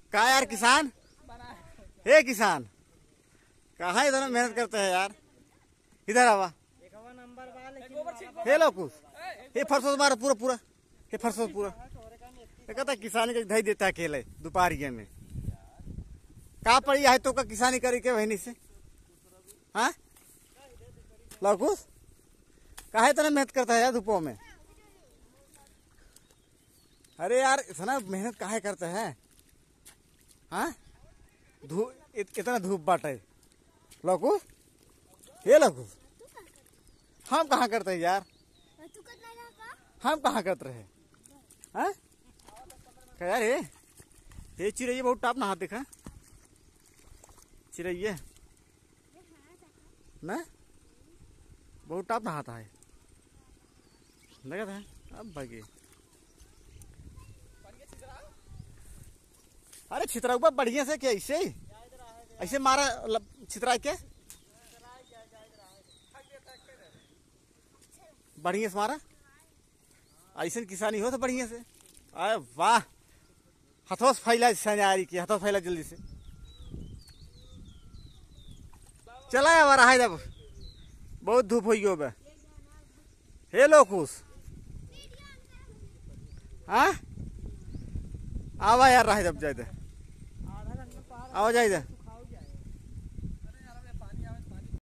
कहा यार किसान, हे किसान कहाँ इतना मेहनत करते हैं यार। इधर आवा, हे लो कुछ, हे फरसों मारा पूरा पूरा, हे फरसों पूरा। कहता किसानी का धई देता है अकेले दोपहरिया में। कहाँ पड़ी है तो का किसानी करी के वही से। हाँ लौकुस कहा इतना मेहनत करता है यार धूपों में। अरे यार इतना मेहनत काहे करते हैं। हाँ इतना धूप बाटे लौकुस, ये लौकुस हम कहाँ करते हैं यार, हम कहाँ करते रहे। हाँ क्या यार ये चिड़ैया बहुत टाप नहा देखा, चिड़ैया ना बहुत टाप नहाता है लगा था। अब भागे अरे छितरा ऊपर बढ़िया से क्या ऐसे ऐसे मारा छितरा के बढ़िया से मारा। ऐसे किसानी हो तो बढ़िया से। अरे वाह हथोस फैला सजारी की, हथोस फैला जल्दी से चला यार। है जब बहुत धूप हो गई। हे लोकुस हाँ आवा यार रहा जब जाए आओ जाए